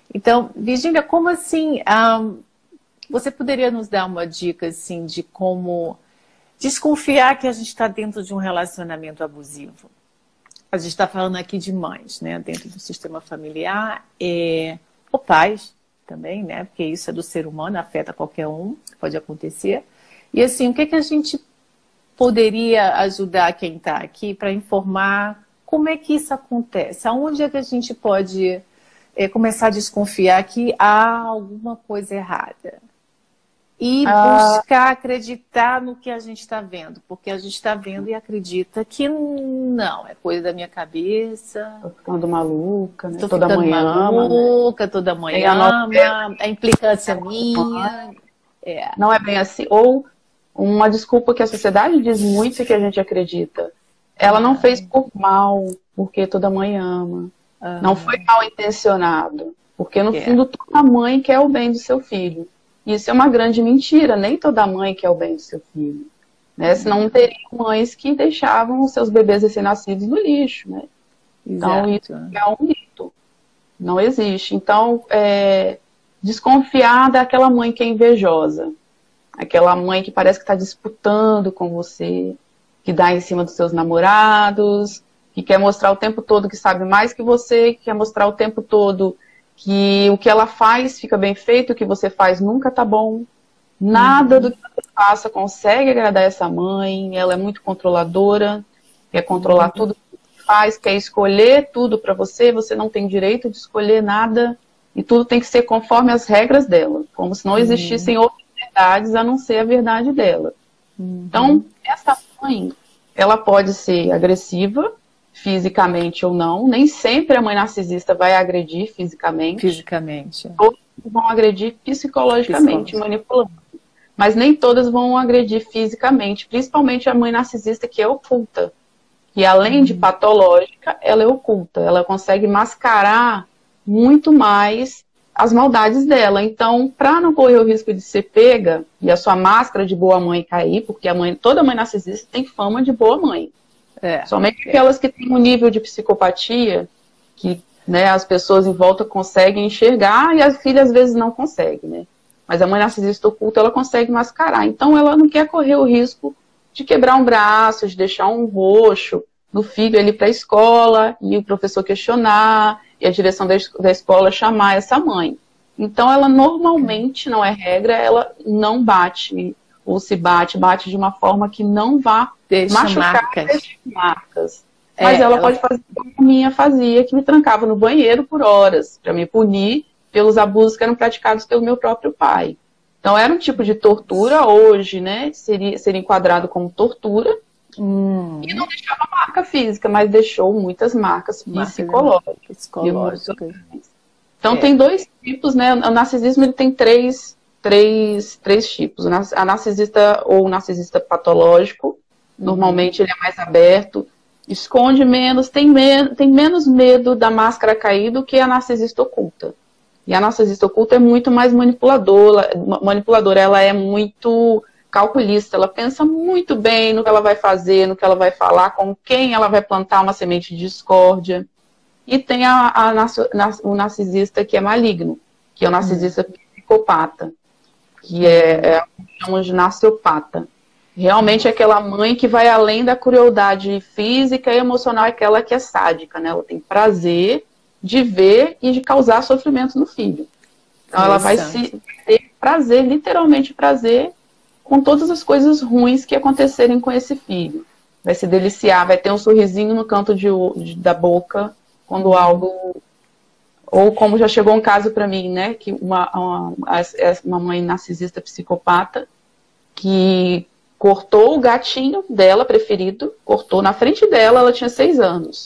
Então, Virgínia, como assim, você poderia nos dar uma dica assim, de como desconfiar que a gente está dentro de um relacionamento abusivo? A gente está falando aqui de mães, né? Dentro do sistema familiar, ou pais também, né? Porque isso é do ser humano, afeta qualquer um, pode acontecer. E assim, o que que a gente poderia ajudar quem está aqui para informar como é que isso acontece? Aonde é que a gente pode começar a desconfiar que há alguma coisa errada? E buscar acreditar no que a gente está vendo, porque a gente está vendo e acredita que não, é coisa da minha cabeça. Tô ficando maluca, né? Tô Toda ficando mãe maluca, ama, né? toda mãe Tem a ama, a implicância minha. Não é bem assim. Ou uma desculpa que a sociedade diz muito e que a gente acredita. Ela não fez por mal, porque toda mãe ama. Não foi mal intencionado. Porque no fundo toda mãe quer o bem do seu filho. Isso é uma grande mentira. Nem toda mãe quer o bem do seu filho. Né? Senão não teria mães que deixavam os seus bebês recém-nascidos no lixo. Né? Então isso é um mito. Não existe. Então, desconfiar daquela mãe que é invejosa. Aquela mãe que parece que está disputando com você, que dá em cima dos seus namorados, que quer mostrar o tempo todo que sabe mais que você, que quer mostrar o tempo todo que o que ela faz fica bem feito, o que você faz nunca tá bom. Nada do que você faça consegue agradar essa mãe, ela é muito controladora, quer controlar tudo que você faz, quer escolher tudo para você, você não tem direito de escolher nada, e tudo tem que ser conforme as regras dela, como se não existissem outras verdades a não ser a verdade dela. Então, essa mãe, ela pode ser agressiva, fisicamente ou não. Nem sempre a mãe narcisista vai agredir fisicamente. Todas vão agredir psicologicamente, manipulando. Mas nem todas vão agredir fisicamente, principalmente a mãe narcisista que é oculta. E além de patológica, ela é oculta. Ela consegue mascarar muito mais as maldades dela. Então, para não correr o risco de ser pega e a sua máscara de boa mãe cair, porque toda mãe narcisista tem fama de boa mãe. Somente aquelas que têm um nível de psicopatia que, né, as pessoas em volta conseguem enxergar e as filhas às vezes não conseguem, né? Mas a mãe narcisista oculta, ela consegue mascarar. Então ela não quer correr o risco de quebrar um braço, de deixar um roxo no filho ali para a escola e o professor questionar e a direção da escola chamar essa mãe. Então ela normalmente, não é regra, ela não bate ou se bate de uma forma que não vá machucar, marcas. Mas ela pode fazer como a minha fazia, que me trancava no banheiro por horas, para me punir pelos abusos que eram praticados pelo meu próprio pai. Então era um tipo de tortura, hoje, né, seria enquadrado como tortura, e não deixava marca física, mas deixou muitas marcas psicológicas. Então tem dois tipos, né, o narcisismo ele tem três tipos. A narcisista ou o narcisista patológico, normalmente ele é mais aberto, esconde menos, tem menos medo da máscara cair do que a narcisista oculta. E a narcisista oculta é muito mais manipuladora, ela é muito calculista, ela pensa muito bem no que ela vai fazer, no que ela vai falar, com quem ela vai plantar uma semente de discórdia. E tem o narcisista que é maligno, que é o narcisista psicopata, que chamamos de narciopata. Realmente é aquela mãe que vai além da crueldade física e emocional, aquela que é sádica, né? Ela tem prazer de ver e de causar sofrimento no filho. Então ela vai ter prazer, literalmente prazer, com todas as coisas ruins que acontecerem com esse filho. Vai se deliciar, vai ter um sorrisinho no canto da boca, quando algo... Ou como já chegou um caso para mim, né, que uma mãe narcisista psicopata que cortou o gatinho dela, preferido, cortou na frente dela, ela tinha 6 anos.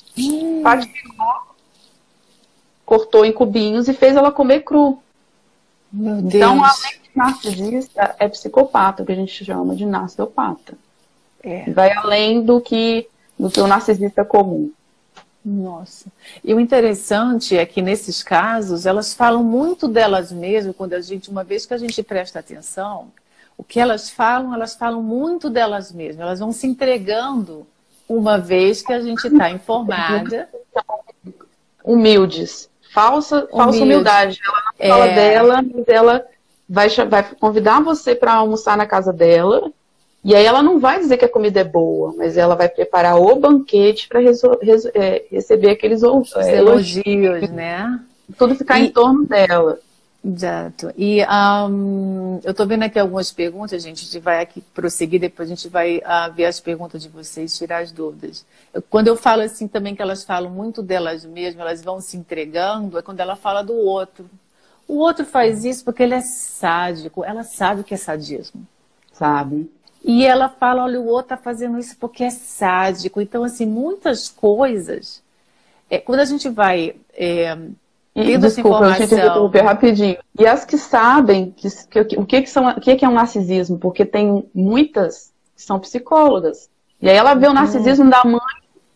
Cortou em cubinhos e fez ela comer cru. Meu Deus. Então, além de narcisista, é psicopata, que a gente chama de narciopata. Vai além do que o narcisista comum. Nossa. E o interessante é que nesses casos, elas falam muito delas mesmas, uma vez que a gente presta atenção, o que elas falam muito delas mesmas. Elas vão se entregando uma vez que a gente está informada. Humildes. falsa humildade. Ela não fala dela, mas ela vai convidar você para almoçar na casa dela. E aí ela não vai dizer que a comida é boa, mas ela vai preparar o banquete para receber aqueles elogios, né? Tudo ficar em torno dela. Exato. E eu estou vendo aqui algumas perguntas, gente. A gente vai aqui prosseguir, depois a gente vai ver as perguntas de vocês, tirar as dúvidas. Quando eu falo assim também que elas falam muito delas mesmas, elas vão se entregando, é quando ela fala do outro. O outro faz isso porque ele é sádico. Ela sabe o que é sadismo. Sabe. E ela fala, olha, o outro está fazendo isso porque é sádico. Então, assim, muitas coisas... quando a gente vai... Desculpa, eu te interromper rapidinho. E as que sabem o que é um narcisismo, porque tem muitas que são psicólogas. E aí ela vê o narcisismo da mãe,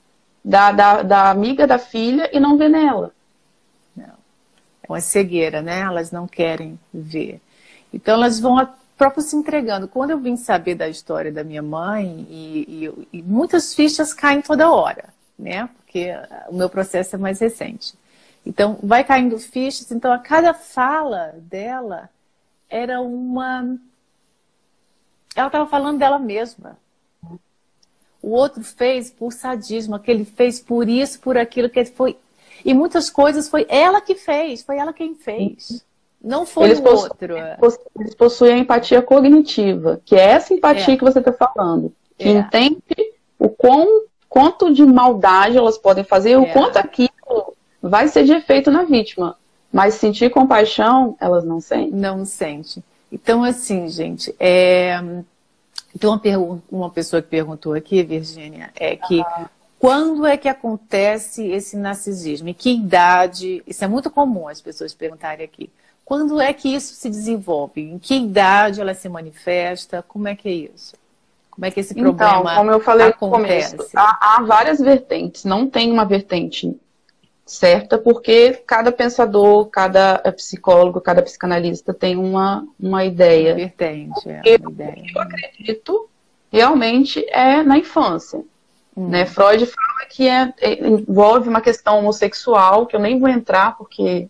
da amiga, da filha, e não vê nela. Não. É uma cegueira, né? Elas não querem ver. Então elas vão próprio se entregando. Quando eu vim saber da história da minha mãe, e muitas fichas caem toda hora, né? Porque o meu processo é mais recente. Então, vai caindo fichas. Então, a cada fala dela era uma... Ela estava falando dela mesma. O outro fez por sadismo, aquele fez por isso, por aquilo, que foi... E muitas coisas foi ela que fez, foi ela quem fez. Não foi o outro. Eles possuem a empatia cognitiva, que é essa empatia que você está falando. Que entende o quanto de maldade elas podem fazer, o quanto aquilo vai ser de efeito na vítima. Mas sentir compaixão, elas não sentem. Não sente. Então, assim, gente, tem uma pessoa que perguntou aqui, Virgínia, quando é que acontece esse narcisismo? Em que idade? Isso é muito comum as pessoas perguntarem aqui. Quando é que isso se desenvolve? Em que idade ela se manifesta? Como é que é isso? Como é que esse problema acontece? Então, como eu falei no começo, há várias vertentes. Não tem uma vertente certa, porque cada pensador, cada psicólogo, cada psicanalista tem uma ideia. Vertente, uma ideia. Eu acredito, realmente, na infância. Né? Freud fala que envolve uma questão homossexual, que eu nem vou entrar, porque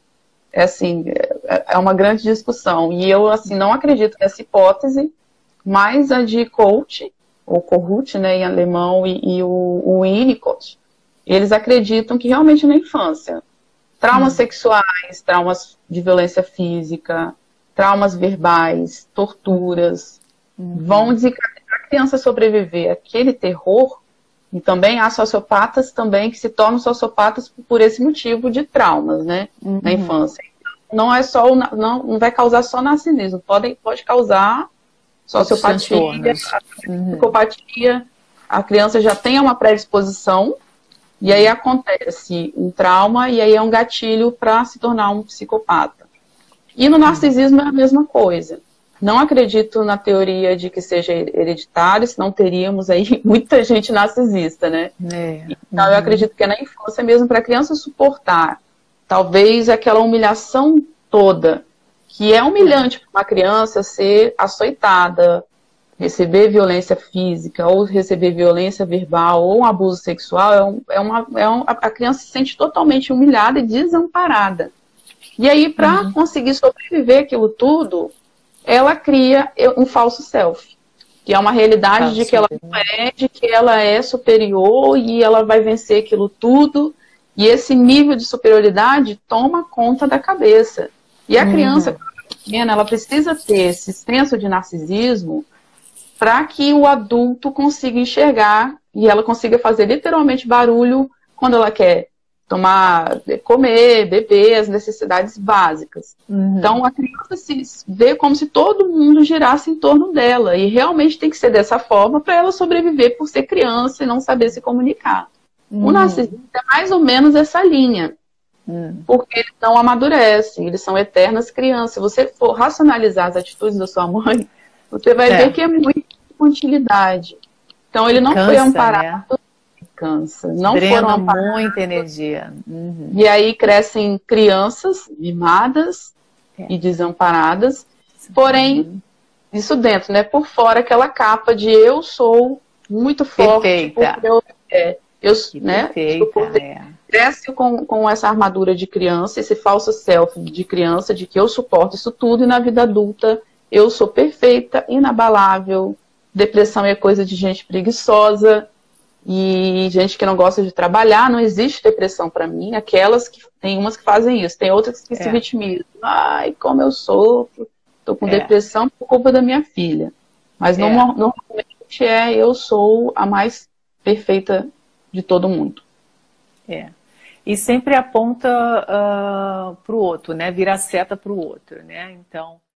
é uma grande discussão. E eu, assim, não acredito nessa hipótese, mas a de Coach, ou Kohut, né, em alemão, e o Winnicott, eles acreditam que realmente na infância, traumas sexuais, traumas de violência física, traumas verbais, torturas, vão desencadear a criança sobreviver àquele terror. E também há sociopatas também que se tornam sociopatas por esse motivo de traumas, né, na infância. Não é só não vai causar só narcisismo, pode causar sociopatia, psicopatia. A criança já tem uma predisposição e aí acontece um trauma e aí é um gatilho para se tornar um psicopata. E no narcisismo é a mesma coisa. Não acredito na teoria de que seja hereditário, senão teríamos aí muita gente narcisista, né? Então eu acredito que é na infância mesmo, para a criança suportar, talvez aquela humilhação toda, que é humilhante para uma criança ser açoitada, receber violência física, ou receber violência verbal, ou um abuso sexual, a criança se sente totalmente humilhada e desamparada. E aí, para conseguir sobreviver aquilo tudo, ela cria um falso self, que é uma realidade de que ela não é, de que ela é superior e ela vai vencer aquilo tudo, e esse nível de superioridade toma conta da cabeça. E a criança pequena, ela precisa ter esse senso de narcisismo para que o adulto consiga enxergar e ela consiga fazer literalmente barulho quando ela quer comer, beber, as necessidades básicas. Então, a criança se vê como se todo mundo girasse em torno dela. E realmente tem que ser dessa forma para ela sobreviver por ser criança e não saber se comunicar. O narcisismo é mais ou menos essa linha. Porque eles não amadurecem, eles são eternas crianças. Se você for racionalizar as atitudes da sua mãe, você vai ver que é muita infantilidade. Então, ele não foi amparado. Né? Cansa. Não foram muita energia. E aí crescem crianças mimadas e desamparadas. Porém, isso dentro, né? Por fora, aquela capa de eu sou muito forte. Perfeita. cresce com essa armadura de criança, esse falso self de criança, de que eu suporto isso tudo, e na vida adulta eu sou perfeita, inabalável, depressão é coisa de gente preguiçosa e gente que não gosta de trabalhar. Não existe depressão para mim. Tem umas que fazem isso, tem outras que se vitimizam. Ai, como eu sofro, tô com depressão por culpa da minha filha. Mas normalmente eu sou a mais perfeita de todo mundo. E sempre aponta para o outro, né? Vira seta para o outro, né? Então,